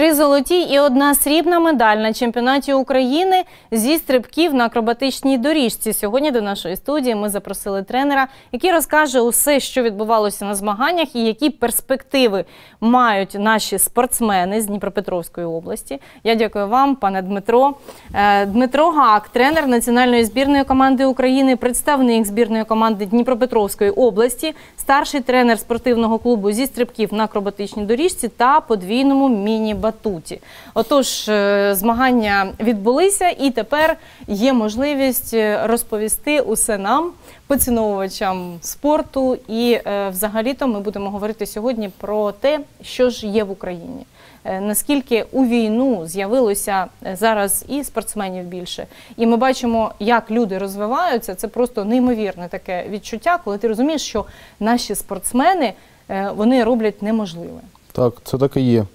3 золоті і 1 срібна медаль на чемпіонаті України зі стрибків на акробатичній доріжці. Сьогодні до нашої студії ми запросили тренера, який розкаже усе, що відбувалося на змаганнях і які перспективи мають наші спортсмени з Дніпропетровської області. Я дякую вам, пане Дмитро. Дмитро Гак, тренер національної збірної команди України, представник збірної команди Дніпропетровської області, старший тренер спортивного клубу зі стрибків на акробатичній доріжці та подвійному міні-батуті. Отож, змагання відбулися і тепер є можливість розповісти усе нам, поціновувачам спорту. І взагалі-то ми будемо говорити сьогодні про те, що ж є в Україні. Наскільки у війну з'явилося зараз і спортсменів більше. І ми бачимо, як люди розвиваються. Це просто неймовірне таке відчуття, коли ти розумієш, що наші спортсмени, вони роблять неможливе. Так, це так і є.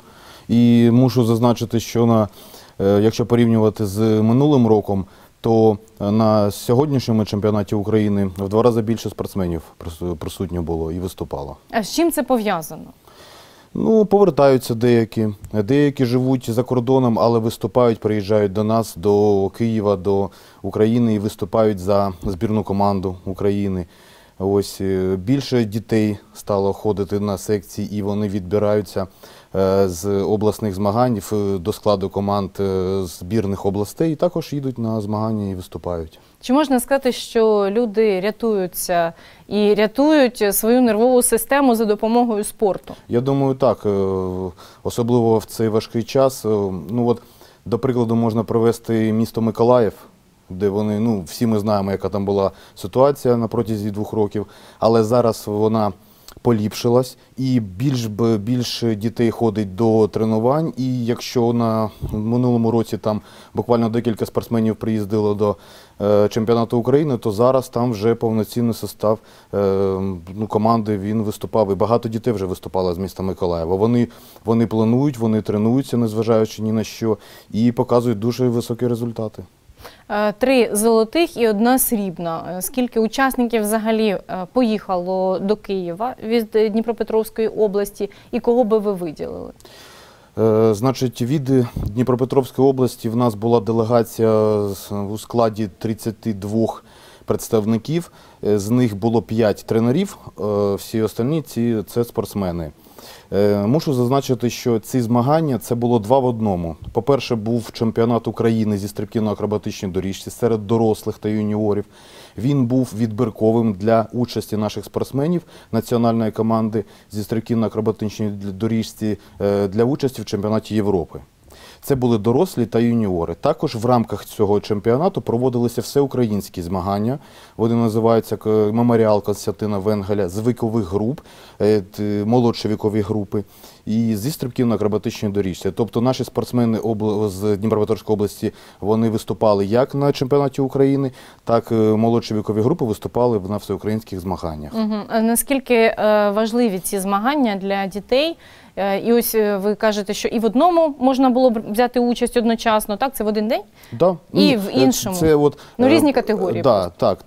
І мушу зазначити, що якщо порівнювати з минулим роком, то на сьогоднішньому чемпіонаті України в 2 рази більше спортсменів присутньо було і виступало. А з чим це пов'язано? Ну, повертаються деякі. Деякі живуть за кордоном, але виступають, приїжджають до нас, до Києва, до України і виступають за збірну команду України. Ось більше дітей стало ходити на секції, і вони відбираються з обласних змагань до складу команд збірних областей і також їдуть на змагання і виступають. Чи можна сказати, що люди рятуються і рятують свою нервову систему за допомогою спорту? Я думаю, так. Особливо в цей важкий час. Ну, от, до прикладу, можна привести місто Миколаїв, де вони, всі ми знаємо, яка там була ситуація на протязі 2 років, але зараз вона поліпшилась і більше дітей ходить до тренувань. І якщо на минулому році там буквально декілька спортсменів приїздило до чемпіонату України, то зараз там вже повноцінний состав команди, він виступав. І багато дітей вже виступало з міста Миколаєва. Вони планують, вони тренуються, незважаючи ні на що, і показують дуже високі результати. 3 золотих і 1 срібна. Скільки учасників взагалі поїхало до Києва від Дніпропетровської області і кого би ви виділили? Значить, від Дніпропетровської області в нас була делегація у складі 32 представників. З них було 5 тренерів, всі остальні – це спортсмени. Мушу зазначити, що ці змагання – це було 2 в 1. По-перше, був чемпіонат України зі стрибків на акробатичній доріжці серед дорослих та юніорів. Він був відбірковим для участі наших спортсменів національної команди зі стрибків на акробатичній доріжці для участі в чемпіонаті Європи. Це були дорослі та юніори. Також в рамках цього чемпіонату проводилися всеукраїнські змагання. Вони називаються «Меморіал Костянтина Венгеля» з вікових груп, молодші вікові групи, і зі стрибків на акробатичній доріжці. Тобто наші спортсмени з Дніпропетровської області, вони виступали як на чемпіонаті України, так і молодші вікові групи виступали на всеукраїнських змаганнях. А наскільки важливі ці змагання для дітей? І ось ви кажете, що і в одному можна було б взяти участь одночасно, так? Це в один день? Да. І в іншому? Це різні категорії. Так.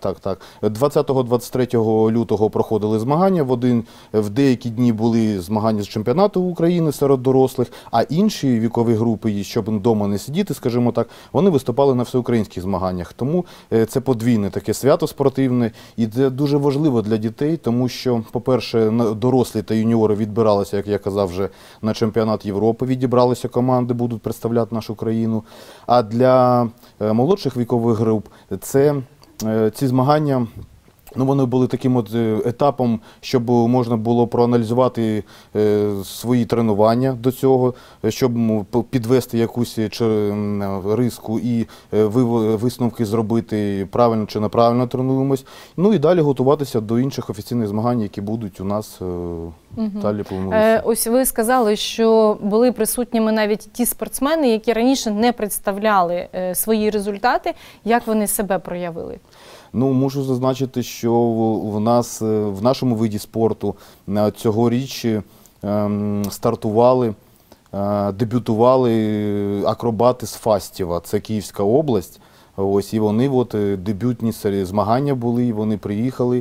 20-23 лютого проходили змагання, в деякі дні були змагання з чемпіонату України серед дорослих, а інші вікові групи, щоб вдома не сидіти, скажімо так, вони виступали на всеукраїнських змаганнях. Тому це подвійне таке свято спортивне, і це дуже важливо для дітей, тому що, по-перше, дорослі та юніори відбиралися, як я казав, вже на чемпіонат Європи відібралися команди, будуть представляти нашу країну. А для молодших вікових груп ці змагання, вони були таким етапом, щоб можна було проаналізувати свої тренування до цього, щоб підвести якусь риску і висновки зробити, правильно чи неправильно тренуємось. Ну і далі готуватися до інших офіційних змагань, які будуть у нас далі плануються. Ось ви сказали, що були присутніми навіть ті спортсмени, які раніше не представляли свої результати. Як вони себе проявили? Мушу зазначити, що в нашому виді спорту цьогоріч стартували, дебютували акробати з Фастєва, це Київська область. І вони дебютні змагання були, вони приїхали.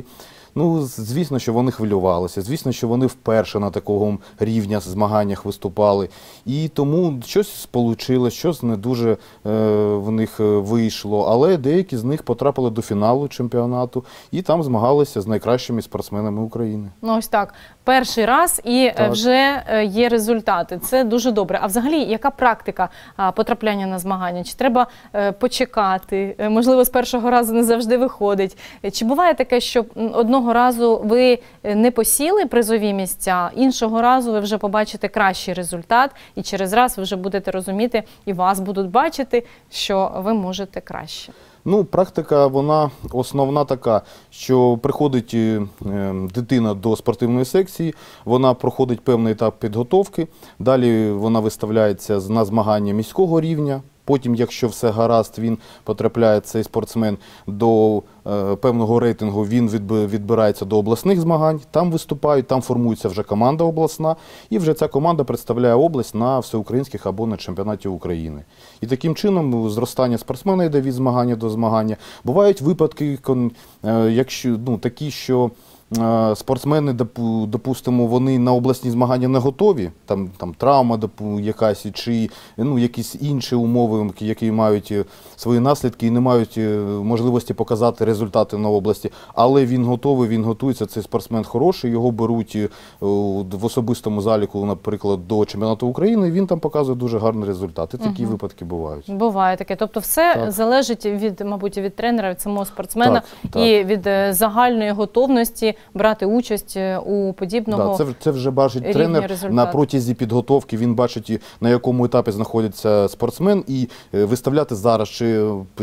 Ну, звісно, що вони хвилювалися, звісно, що вони вперше на такому рівні змаганнях виступали. І тому щось вийшло, щось не дуже в них вийшло. Але деякі з них потрапили до фіналу чемпіонату і там змагалися з найкращими спортсменами України. Ну, ось так. Перший раз і Так. вже є результати. Це дуже добре. А взагалі, яка практика потрапляння на змагання? Чи треба почекати? Можливо, з першого разу не завжди виходить. Чи буває таке, що одного разу ви не посіли призові місця, іншого разу ви вже побачите кращий результат, і через раз ви вже будете розуміти, і вас будуть бачити, що ви можете краще? Ну, практика, вона основна така, що приходить дитина до спортивної секції, вона проходить певний етап підготовки, далі вона виставляється на змагання міського рівня. Потім, якщо все гаразд, він потрапляє, цей спортсмен, до певного рейтингу, він відбирається до обласних змагань, там виступають, там формується вже команда обласна, і вже ця команда представляє область на всеукраїнських або на чемпіонаті України. І таким чином зростання спортсмена йде від змагання до змагання. Бувають випадки, якщо, такі, що спортсмени, допустимо, вони на обласні змагання не готові, там травма якась, чи якісь інші умови, які мають свої наслідки і не мають можливості показати результати на області, але він готовий, він готується, цей спортсмен хороший, його беруть в особистому заліку, наприклад, до чемпіонату України, і він там показує дуже гарний результат. І такі випадки бувають. Буває таке. Тобто все Так. залежить мабуть, від тренера, від самого спортсмена Так. і від загальної готовності брати участь у подібного це вже бачить тренер результату. на протязі підготовки, він бачить, на якому етапі знаходиться спортсмен, і виставляти зараз, чи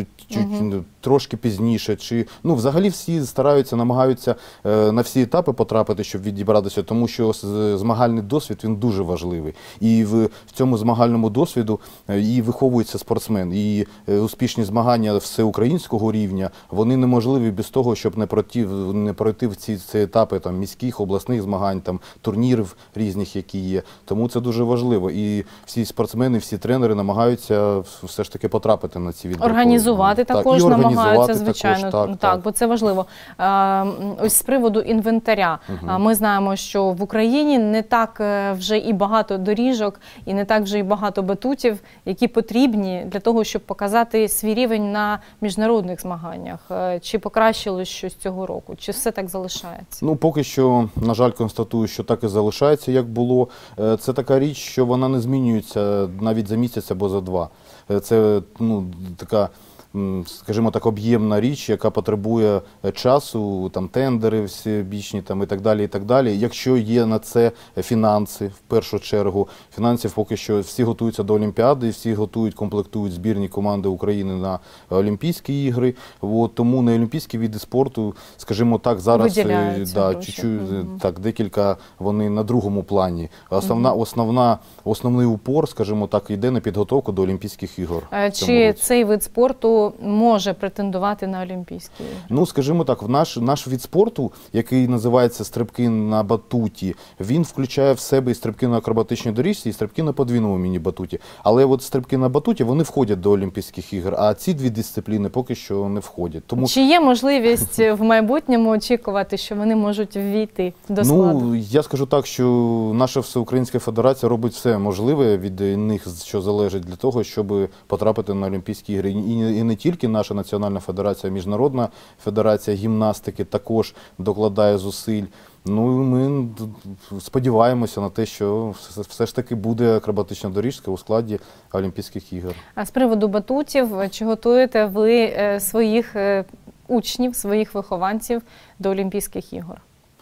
трошки пізніше, чи взагалі всі стараються, намагаються на всі етапи потрапити, щоб відібратися, тому що змагальний досвід, він дуже важливий. І в цьому змагальному досвіду і виховується спортсмен. І успішні змагання всеукраїнського рівня, вони неможливі без того, щоб не пройти в ці етапи міських, обласних змагань, турнірів різних, які є. Тому це дуже важливо. І всі спортсмени, всі тренери намагаються все ж таки потрапити на ці відбіркові. Організувати також намагаються, звичайно. Також, так, бо це важливо. Ось з приводу інвентаря. Ми знаємо, що в Україні не так вже і багато доріжок, і не так вже і багато батутів, які потрібні для того, щоб показати свій рівень на міжнародних змаганнях. Чи покращилось щось цього року? Чи все так залишається? Поки що, на жаль, констатую, що так і залишається, як було. Це така річ, що вона не змінюється навіть за місяць або за два. Це така, скажімо так, об'ємна річ, яка потребує часу, тендери всебічні і так далі, і так далі. Якщо є на це фінанси, в першу чергу, фінансів поки що всі готуються до Олімпіади, всі комплектують збірні команди України на Олімпійські ігри. Тому на олімпійські види спорту, скажімо так, зараз декілька вони на другому плані. Основний упор, скажімо так, йде на підготовку до Олімпійських ігор. Чи цей вид спорту може претендувати на Олімпійські ігри? Скажімо так, наш вид спорту, який називається стрибки на батуті, він включає в себе і стрибки на акробатичній доріжці, і стрибки на подвійному міні-батуті. Але стрибки на батуті, вони входять до Олімпійських ігор, а ці дві дисципліни поки що не входять. Чи є можливість в майбутньому очікувати, що вони можуть ввійти до складу? Я скажу так, що наша Всеукраїнська федерація робить все можливе від них, що залежить для того, щоб потрапити на Олімпійські ігри. І не тільки наша національна федерація, Міжнародна федерація гімнастики також докладає зусиль. Ми сподіваємося на те, що все ж таки буде акробатична доріжка у складі Олімпійських ігор. А з приводу батутів, чи готуєте ви своїх учнів, своїх вихованців до Олімпійських ігор?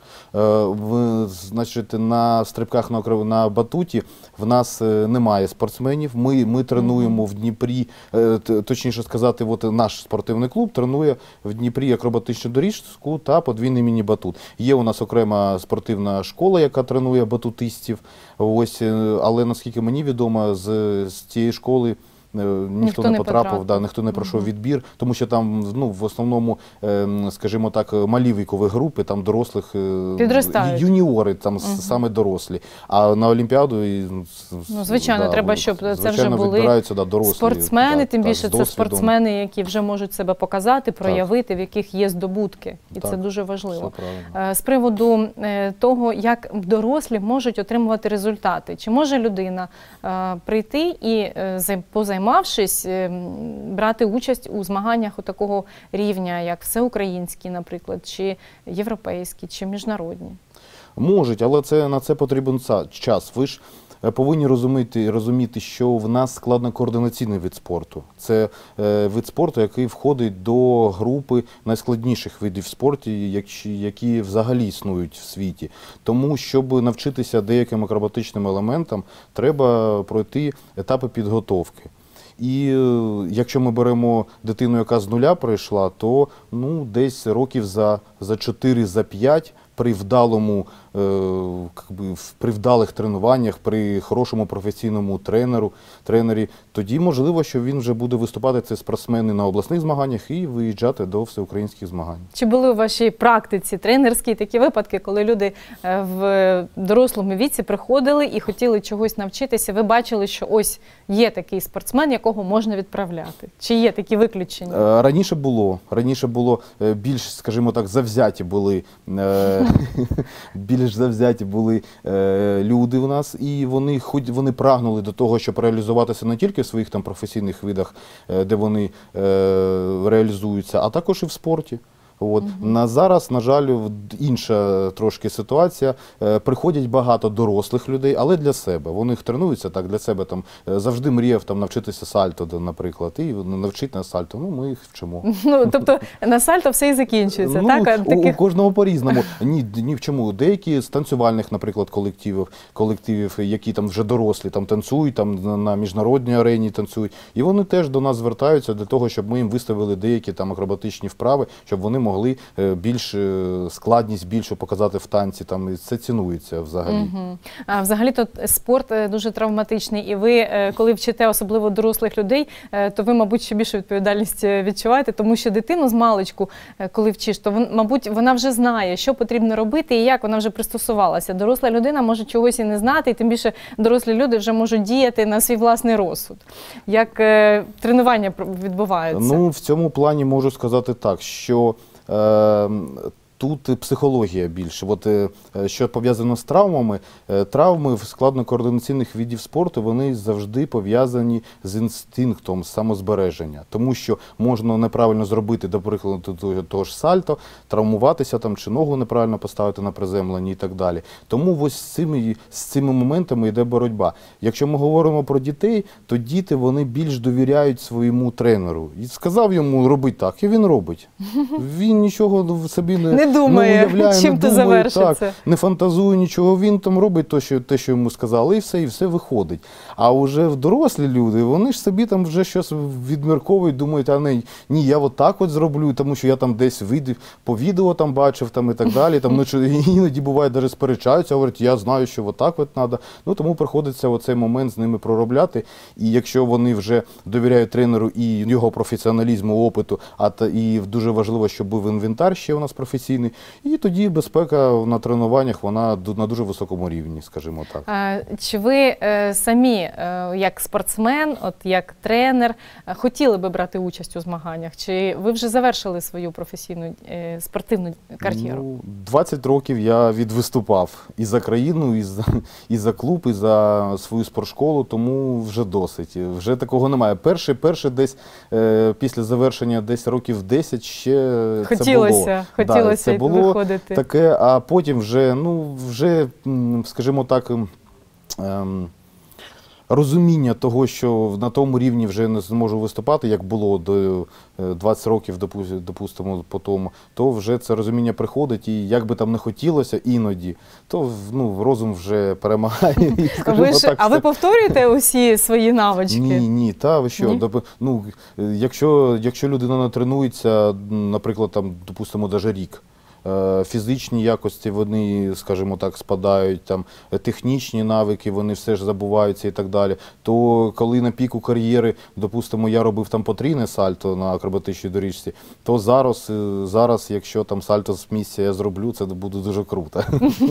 Значить, на стрибках на батуті в нас немає спортсменів. Ми тренуємо в Дніпрі, точніше сказати, наш спортивний клуб тренує в Дніпрі акробатичну доріжку та подвійний міні-батут. Є у нас окрема спортивна школа, яка тренує батутистів, але наскільки мені відомо, з цієї школи ніхто не потрапив, да, ніхто не пройшов відбір, тому що там, ну, в основному, скажімо так, малі вікові групи, там дорослих, юніори, там саме дорослі. А на Олімпіаду, ну, звичайно, треба, щоб це вже були спортсмени, тим більше це спортсмени, які вже можуть себе показати, проявити, в яких є здобутки. І це дуже важливо. З приводу того, як дорослі можуть отримувати результати. Чи може людина прийти і, позаймавшись, брати участь у змаганнях такого рівня, як всеукраїнські, наприклад, чи європейські, чи міжнародні? Можуть, але на це потрібен час. Ви ж повинні розуміти, що в нас складно-координаційний вид спорту. Це вид спорту, який входить до групи найскладніших видів спорту, які взагалі існують в світі. Тому, щоб навчитися деяким акробатичним елементам, треба пройти етапи підготовки. І якщо ми беремо дитину, яка з нуля прийшла, то ну, десь років за 4-5 при вдалих тренуваннях, при хорошому професійному тренері, тоді можливо, що він вже буде виступати, це спортсмени, на обласних змаганнях і виїжджати до всеукраїнських змагань. Чи були у вашій практиці тренерській такі випадки, коли люди в дорослому віці приходили і хотіли чогось навчитися, ви бачили, що ось є такий спортсмен, якого можна відправляти? Чи є такі виключення? Раніше було більш, скажімо так, завзяті були люди у нас, і вони прагнули до того, щоб реалізуватися не тільки в своїх там професійних видах, де вони реалізуються, а також і в спорті. На зараз, на жаль, інша трошки ситуація. Приходять багато дорослих людей, але для себе. Вони тренуються так для себе. Там завжди мріяв там навчитися сальто, наприклад, і навчити на сальто. Ну, ми їх вчимо. Ну, тобто на сальто все і закінчується, так? У кожного по-різному. Ні в чому. Деякі з танцювальних, наприклад, колективів, які там вже дорослі, там танцюють, там на міжнародній арені танцюють. І вони теж до нас звертаються для того, щоб ми їм виставили деякі там акробатичні вправи, щоб вони могли більш складність більшу показати в танці, там, і це цінується взагалі. А взагалі-то спорт дуже травматичний, і ви, коли вчите особливо дорослих людей, то ви, мабуть, ще більшу відповідальність відчуваєте, тому що дитину з маличку, коли вчиш, то, мабуть, вона вже знає, що потрібно робити і як, вона вже пристосувалася. Доросла людина може чогось і не знати, і тим більше дорослі люди вже можуть діяти на свій власний розсуд. Як тренування відбуваються? Ну, в цьому плані можу сказати так, що тут психологія більше. Що пов'язано з травмами, травми в складно-координаційних видів спорту, вони завжди пов'язані з інстинктом самозбереження. Тому що можна неправильно зробити, до прикладу, того ж сальто, травмуватися там, чи ногу неправильно поставити на приземленні і так далі. Тому ось з цими моментами йде боротьба. Якщо ми говоримо про дітей, то діти, вони більш довіряють своєму тренеру. І сказав йому робити так, і він робить. Він нічого собі не думає, чим то завершиться. Так, не фантазує нічого, він там робить те, що йому сказали, і все виходить. А вже дорослі люди, вони ж собі там вже щось відмірковують, думають, ні, я отак от зроблю, тому що я там десь по відео там бачив там, і так далі. Там, іноді буває, навіть сперечаються, говорять, я знаю, що отак от треба. Ну, тому приходиться оцей момент з ними проробляти. І якщо вони вже довіряють тренеру і його професіоналізму, опиту, і дуже важливо, щоб був інвентар ще у нас професійний, і тоді безпека на тренуваннях, вона на дуже високому рівні, скажімо так. Чи ви самі, як спортсмен, як тренер, хотіли би брати участь у змаганнях? Чи ви вже завершили свою професійну спортивну кар'єру? 20 років я відвиступав і за країну, і за клуб, і за свою спортшколу, тому вже досить. Вже такого немає. Перше десь після завершення десь років 10 ще хотілося було виходити. Таке, а потім вже, скажімо так, розуміння того, що на тому рівні вже не зможу виступати, як було до 20 років, допустимо, по тому, то вже це розуміння приходить, і як би там не хотілося іноді, то розум вже перемагає. А ви повторюєте усі свої навички? Ні, ви що? Якщо людина не тренується, наприклад, там, допустимо, навіть рік, фізичні якості, вони, скажімо так, спадають, там, технічні навики, вони все ж забуваються і так далі. То коли на піку кар'єри, допустимо, я робив там потрійне сальто на акробатичній доріжці, то зараз, якщо там сальто з місця я зроблю, це буде дуже круто.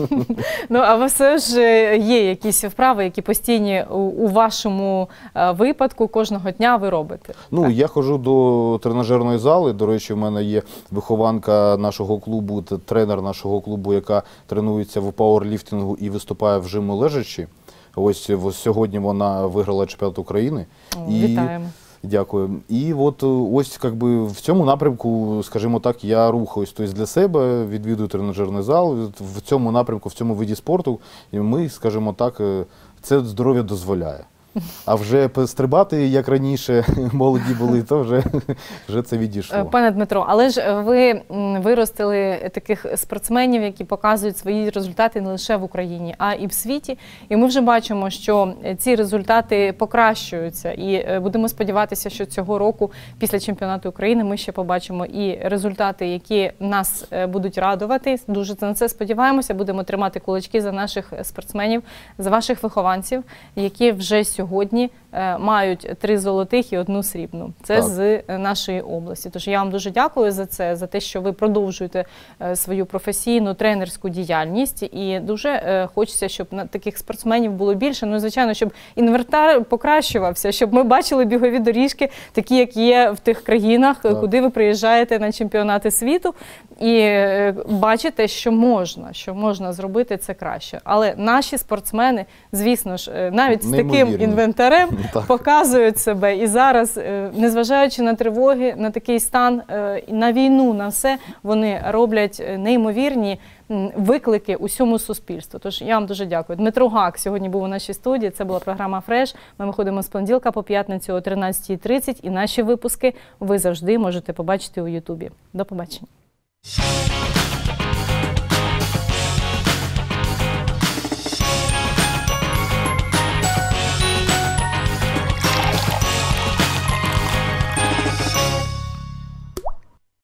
Ну, а все ж є якісь вправи, які постійні у вашому випадку кожного дня ви робите? Ну, я ходжу до тренажерної зали. До речі, в мене є вихованка нашого клубу, тренер нашого клубу, яка тренується в пауерліфтингу і виступає в жиму лежачі. Ось сьогодні вона виграла чемпіонат України. Вітаємо. Дякую. І от ось якби в цьому напрямку, скажімо так, я рухаюсь. Тобто для себе відвідую тренажерний зал. В цьому напрямку, в цьому виді спорту і ми, скажімо так, це здоров'я дозволяє. А вже стрибати, як раніше молоді були, то вже це відійшло. Пане Дмитро, але ж ви виростили таких спортсменів, які показують свої результати не лише в Україні, а і в світі. І ми вже бачимо, що ці результати покращуються. І будемо сподіватися, що цього року, після чемпіонату України, ми ще побачимо і результати, які нас будуть радувати. Дуже на це сподіваємося. Будемо тримати кулачки за наших спортсменів, за ваших вихованців, які вже сьогодні мають 3 золотих і 1 срібну. Це так, з нашої області. Тож я вам дуже дякую за це, за те, що ви продовжуєте свою професійну тренерську діяльність. І дуже хочеться, щоб таких спортсменів було більше. Ну, звичайно, щоб інвентар покращувався, щоб ми бачили бігові доріжки, такі, як є в тих країнах, так, куди ви приїжджаєте на чемпіонати світу. І бачите, що можна зробити це краще. Але наші спортсмени, звісно ж, навіть з таким інвентарем показують себе. І зараз, незважаючи на тривоги, на такий стан, на війну, на все, вони роблять неймовірні виклики усьому суспільству. Тож я вам дуже дякую. Дмитро Гак сьогодні був у нашій студії. Це була програма «Фреш». Ми виходимо з понеділка по п'ятницю о 13:30. І наші випуски ви завжди можете побачити у Ютубі. До побачення.